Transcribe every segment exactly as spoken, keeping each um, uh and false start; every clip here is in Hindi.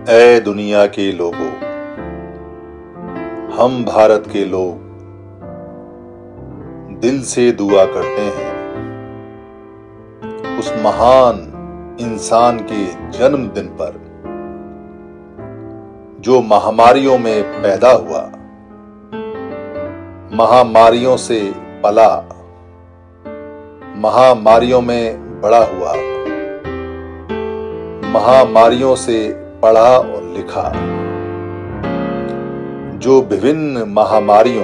ऐ दुनिया के लोगों, हम भारत के लोग दिल से दुआ करते हैं उस महान इंसान के जन्मदिन पर जो महामारियों में पैदा हुआ, महामारियों से पला, महामारियों में बड़ा हुआ, महामारियों से पढ़ा और लिखा, जो विभिन्न महामारियों,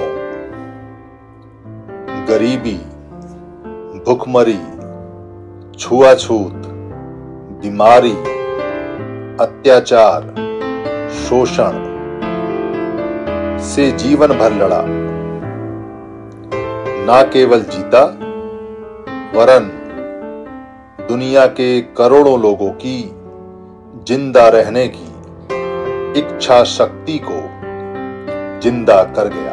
गरीबी, भुखमरी, छुआछूत, बीमारी, अत्याचार, शोषण से जीवन भर लड़ा, ना केवल जीता वरन दुनिया के करोड़ों लोगों की जिंदा रहने की इच्छा शक्ति को जिंदा कर गया।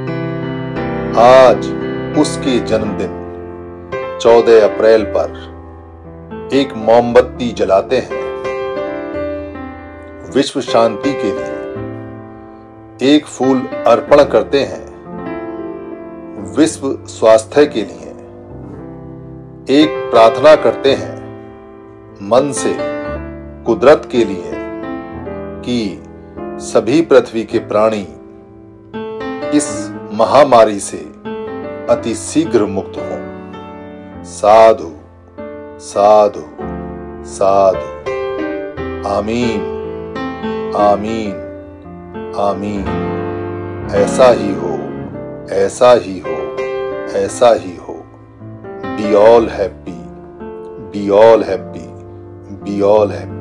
आज उसके जन्मदिन चौदह अप्रैल पर एक मोमबत्ती जलाते हैं विश्व शांति के लिए, एक फूल अर्पण करते हैं विश्व स्वास्थ्य के लिए, एक प्रार्थना करते हैं मन से कुदरत के लिए कि सभी पृथ्वी के प्राणी इस महामारी से अति शीघ्र मुक्त हों। साधु साधु साधु। आमीन आमीन आमीन। ऐसा ही हो, ऐसा ही हो, ऐसा ही हो। Be all happy, be all happy, be all happy.